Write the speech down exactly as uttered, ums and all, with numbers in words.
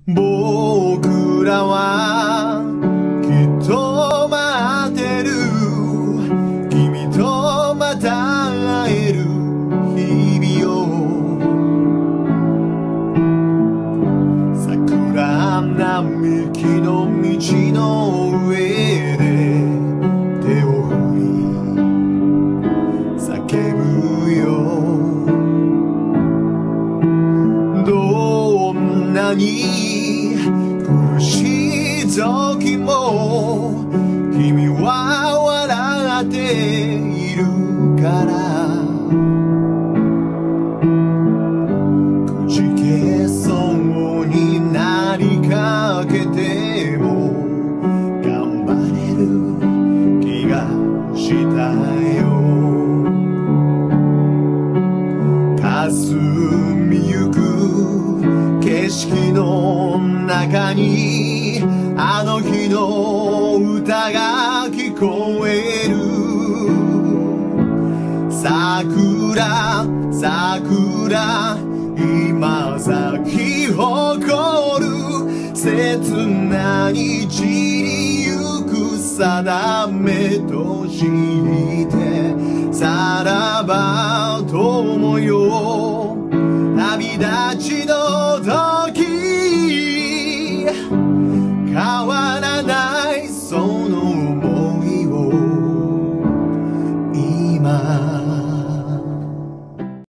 僕らはきっと待ってる、君とまた会える日々を。桜並木の道の上で手を振り叫ぶよ。どんなに苦しい時も君は笑っているから、くじけそうになりかけても頑張れる気がしたよ。霞みゆく景色の中にあの日の歌が聞こえる。桜桜今咲き誇る、切なに散りゆく定めとしてさらば友よ、旅立ちの